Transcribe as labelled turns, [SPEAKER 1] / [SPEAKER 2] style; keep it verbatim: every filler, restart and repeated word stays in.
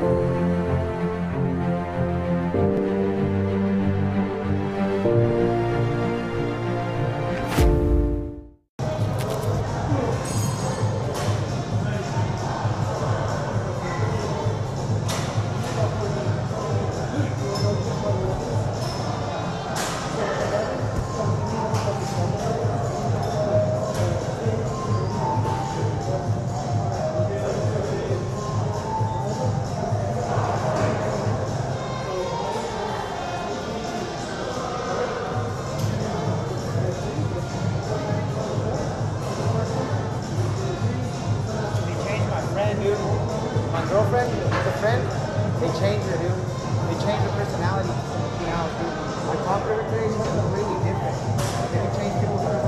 [SPEAKER 1] My girlfriend, the friend, they changed her, dude. They changed her personality to something else, dude. I talked to her today, she's completely different. They can change people's personality.